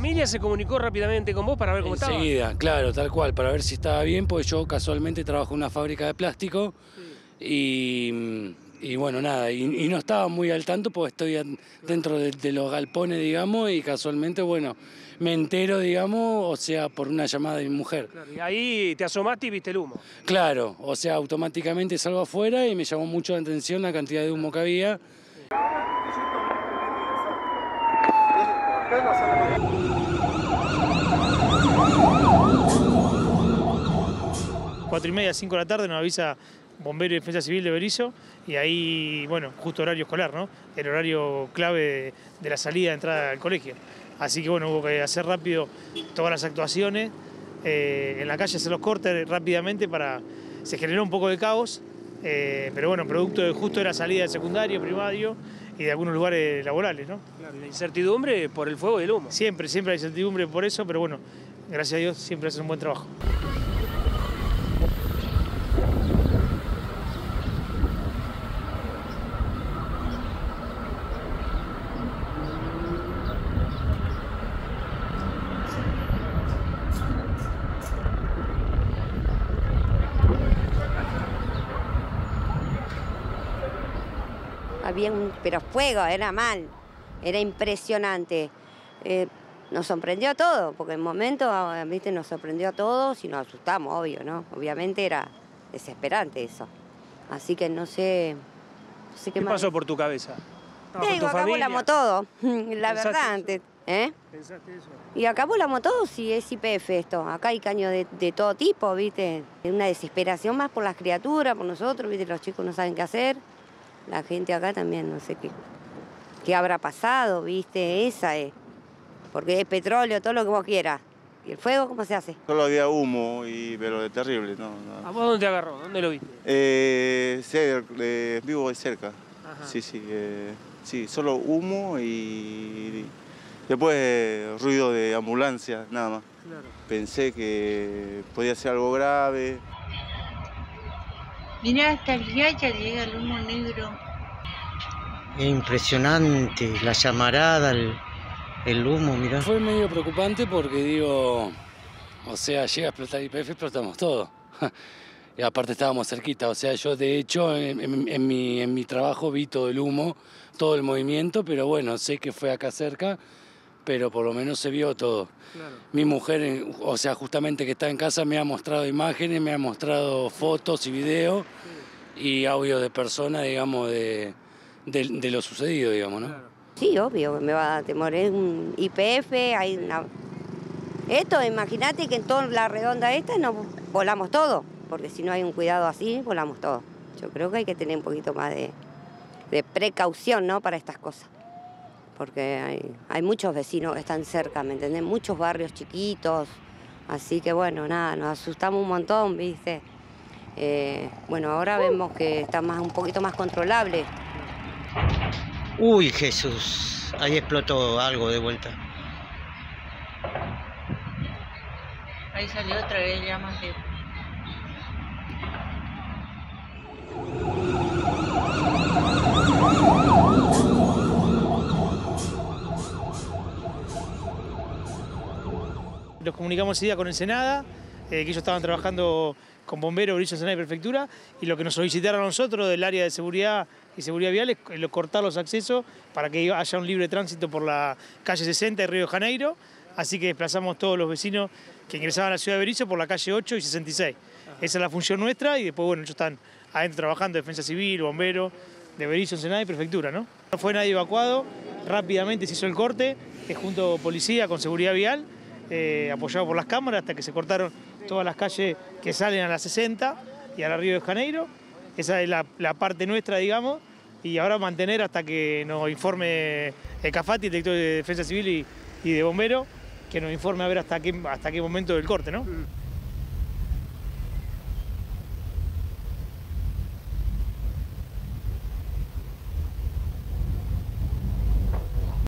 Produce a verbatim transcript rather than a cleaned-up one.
familia se comunicó rápidamente con vos para ver cómo estaba? Enseguida, claro, tal cual, para ver si estaba bien, porque yo casualmente trabajo en una fábrica de plástico. Sí. y, y bueno, nada, y, y no estaba muy al tanto porque estoy dentro de, de los galpones, digamos, y casualmente, bueno, me entero, digamos, o sea, por una llamada de mi mujer. Claro, y ahí te asomaste y viste el humo. Claro, o sea, automáticamente salgo afuera y me llamó mucho la atención la cantidad de humo que había. Cuatro y media, cinco de la tarde nos avisa Bombero y Defensa Civil de Berisso y ahí, bueno, justo horario escolar, ¿no? El horario clave de, de la salida de entrada al colegio. Así que, bueno, hubo que hacer rápido todas las actuaciones, eh, en la calle hacer los cortes rápidamente para... Se generó un poco de caos, eh, pero bueno, producto de justo de la salida del secundario, primario y de algunos lugares laborales, ¿no? Claro, y la incertidumbre por el fuego y el humo. Siempre, siempre hay incertidumbre por eso, pero bueno, gracias a Dios siempre hacen un buen trabajo. Había un, pero fuego, era mal, era impresionante. Eh, nos sorprendió a todos, porque en el momento, viste, nos sorprendió a todos y nos asustamos, obvio, ¿no? Obviamente era desesperante eso. Así que no sé, no sé qué, ¿Qué más. pasó por tu cabeza? Te digo, acá volamos todo, la verdad. Antes, ¿eh? ¿Pensaste eso? Y acá volamos todo si es I P F esto. Acá hay caños de, de todo tipo, ¿viste? Una desesperación más por las criaturas, por nosotros, ¿viste? Los chicos no saben qué hacer. La gente acá también, no sé qué, qué habrá pasado, ¿viste? Esa es. Porque es petróleo, todo lo que vos quieras. ¿Y el fuego cómo se hace? Solo había humo, y, pero de terrible, ¿no? no. ¿A vos dónde te agarró? ¿Dónde lo viste? Eh, cer, eh, vivo de cerca. Ajá. Sí, sí. Eh, sí, solo humo y después eh, ruido de ambulancia, nada más. Claro. Pensé que podía ser algo grave. Mirá, hasta el Yaya llega el humo negro. Es impresionante, la llamarada, el, el humo, mirá. Fue medio preocupante porque digo, o sea, llega a explotar I P F, explotamos todo. Y aparte estábamos cerquita, o sea, yo de hecho en, en, en, mi, en mi trabajo vi todo el humo, todo el movimiento, pero bueno, sé que fue acá cerca, pero por lo menos se vio todo. Claro. Mi mujer, o sea, justamente que está en casa, me ha mostrado imágenes, me ha mostrado fotos y videos y audio de personas, digamos, de, de, de lo sucedido, digamos, ¿no? Claro. Sí, obvio, me va a dar temor. Es un I P F, hay una... Esto, imagínate que en toda la redonda esta nos volamos todo, porque si no hay un cuidado así, volamos todo. Yo creo que hay que tener un poquito más de, de precaución, ¿no?, para estas cosas. Porque hay, hay muchos vecinos que están cerca, ¿me entendés? Muchos barrios chiquitos, así que bueno, nada, nos asustamos un montón, ¿viste? Eh, bueno, ahora vemos que está más, un poquito más controlable. Uy, Jesús, ahí explotó algo de vuelta. Ahí salió otra vez llamas de... Nos comunicamos ese día con Ensenada, eh, que ellos estaban trabajando con bomberos, Berisso, Ensenada y Prefectura, y lo que nos solicitaron a nosotros del área de seguridad y seguridad vial es cortar los accesos para que haya un libre tránsito por la calle sesenta de Río de Janeiro, así que desplazamos todos los vecinos que ingresaban a la ciudad de Berisso por la calle ocho y sesenta y seis. Ajá. Esa es la función nuestra y después, bueno, ellos están adentro trabajando, Defensa Civil, bomberos, de Berisso, Ensenada y Prefectura, ¿no? No fue nadie evacuado, rápidamente se hizo el corte, eh, junto a policía con seguridad vial, Eh, apoyado por las cámaras hasta que se cortaron todas las calles que salen a la sesenta y a la Río de Janeiro. Esa es la, la parte nuestra, digamos, y ahora mantener hasta que nos informe el CAFATI, el director de Defensa Civil y, y de Bomberos, que nos informe a ver hasta qué, hasta qué momento del corte, ¿no?